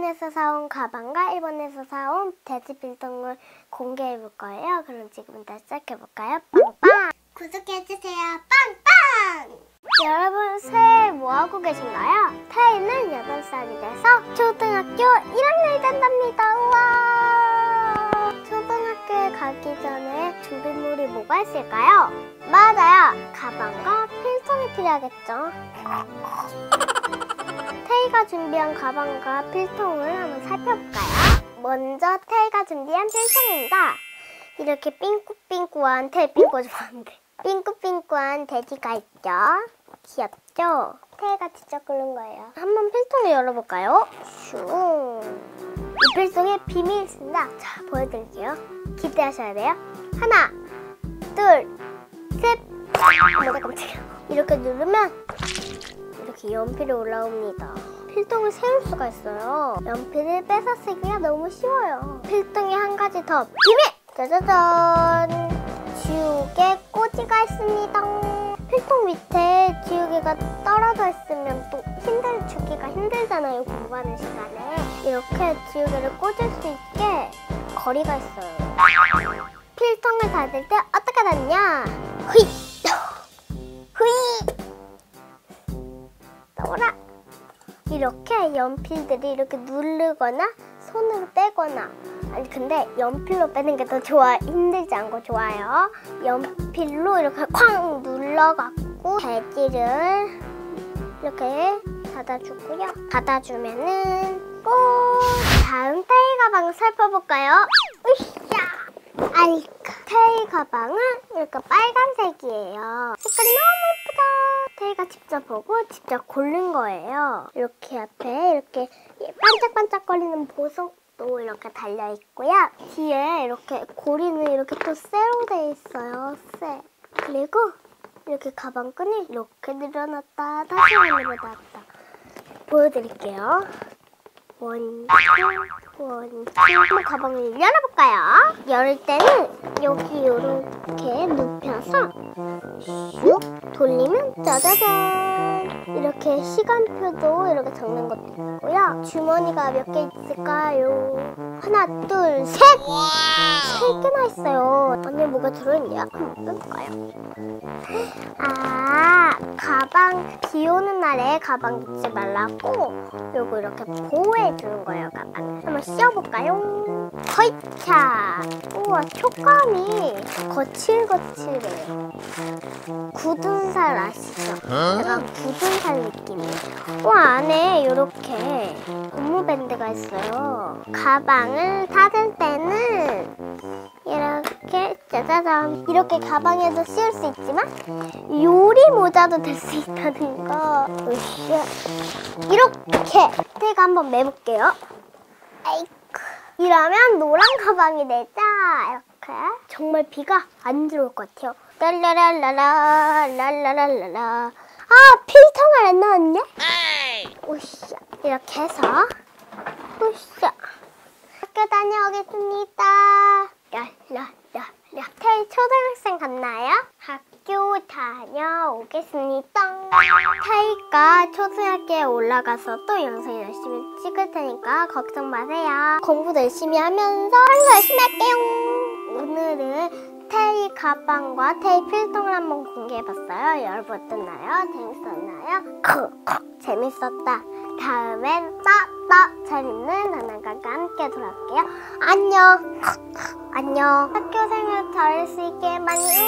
일본에서 사온 가방과 일본에서 사온 돼지 필통을 공개해볼 거예요. 그럼 지금부터 시작해볼까요? 빵빵! 구독해주세요. 빵빵! 여러분 새해 뭐하고 계신가요? 태희는 8살이 돼서 초등학교 1학년이 된답니다. 우와! 초등학교에 가기 전에 준비물이 뭐가 있을까요? 맞아요! 가방과 필통이 필요하겠죠? 태희가 준비한 가방과 필통을 한번 살펴볼까요? 먼저 태희가 준비한 필통입니다. 이렇게 삥꾸삥꾸한 태희 삥꾸 좋아하는데 삥꾸삥꾸한 돼지가 있죠? 귀엽죠? 태희가 직접 끓는 거예요. 한번 필통을 열어볼까요? 슝! 이 필통에 비밀이 있습니다. 자, 보여드릴게요. 기대하셔야 돼요. 하나, 둘, 셋! 어머나 깜짝이야. 이렇게 누르면 이렇게 연필이 올라옵니다. 필통을 세울 수가 있어요. 연필을 빼서 쓰기가 너무 쉬워요. 필통에 한 가지 더 비밀! 짜자잔! 지우개 꽂이가 있습니다. 필통 밑에 지우개가 떨어져 있으면 또 주기가 힘들잖아요. 공부하는 시간에. 이렇게 지우개를 꽂을 수 있게 거리가 있어요. 필통을 닫을 때 어떻게 닫냐? 후이! 후이! 떠라! 이렇게 연필들이 이렇게 누르거나 손으로 빼거나, 아니 근데 연필로 빼는 게 더 좋아. 힘들지 않고 좋아요. 연필로 이렇게 쾅 눌러갖고 돼지를 이렇게 닫아주고요. 닫아주면은 꼭 다음 태희 가방을 살펴볼까요? 으쌰! 아이고, 태희 가방은 이렇게 빨간색이에요. 색깔이 너무 예쁘다. 태희가 직접 보고 직접 고른 거예요. 이렇게 앞에 이렇게 반짝반짝거리는 보석도 이렇게 달려있고요. 뒤에 이렇게 고리는 이렇게 또 쇠로 돼 있어요. 쇠. 그리고 이렇게 가방끈이 이렇게 늘어났다 다시 늘어났다. 보여드릴게요. 한번 가방을 열어볼까요? 열을 때는 여기 이렇게 눕혀서 슉 돌리면 짜자잔! 이렇게 시간표도 이렇게 적는 것도 있고요. 주머니가 몇 개 있을까요? 하나, 둘, 셋! 3개나 있어요. 안에 뭐가 들어있냐? 한번 빼볼까요? 아, 가방, 비 오는 날에 가방 잊지 말라고 요거 이렇게 보호해주는 거예요, 가방. 한번 씌워볼까요? 허이차! 우와, 촉감이 거칠거칠해요. 굳은 살 아시죠? 약간 굳은 살 느낌이에요. 우와, 안에 이렇게 고무밴드가 있어요. 가방을 닫을 때는 이렇게 짜자잔! 이렇게 가방에도 씌울 수 있지만 요리 모자도 될 수 있다는 거. 으쌰! 이렇게 태희가 한번 매볼게요. 아이쿠. 이러면 노란 가방이 되죠? 이렇게. 정말 비가 안 들어올 것 같아요. 랄라랄라라 랄라랄라라. 아, 필통을 안 넣었냐? 으쌰. 이렇게 해서 으쌰. 학교 다녀오겠습니다. 랄라랄라. 태희 초등학생 같나요? 학교 다녀오겠습니다. 태희가 초등학교에 올라가서 또 영상 열심히 찍을 테니까 걱정 마세요. 공부도 열심히 하면서 하는 거 열심히 할게요. 오늘은 태희 가방과 태희 필통을 한번 공개해봤어요. 여러분 어땠나요? 재밌었나요? 재밌었다. 다음엔 또 재밌는 장난감과 함께 돌아올게요. 안녕. 안녕. 학교 생활 잘할 수 있게 많이